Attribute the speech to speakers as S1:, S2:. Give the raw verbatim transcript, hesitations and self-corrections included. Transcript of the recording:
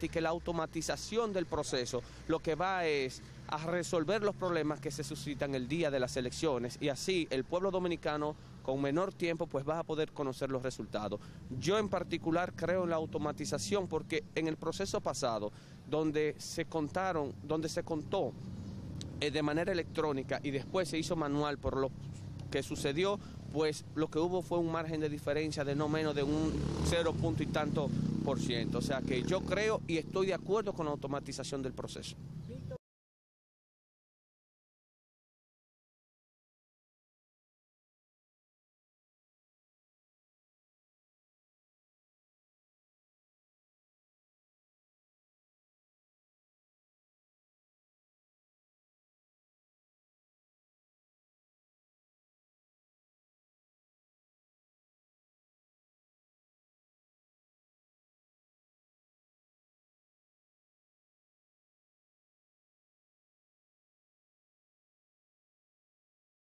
S1: y que la automatización del proceso lo que va es a resolver los problemas que se suscitan el día de las elecciones, y así el pueblo dominicano con menor tiempo pues va a poder conocer los resultados. Yo en particular creo en la automatización porque en el proceso pasado, donde se contaron, donde se contó eh, de manera electrónica y después se hizo manual por lo que sucedió, pues lo que hubo fue un margen de diferencia de no menos de un cero punto y tanto por ciento. O sea que yo creo y estoy de acuerdo con la automatización del proceso.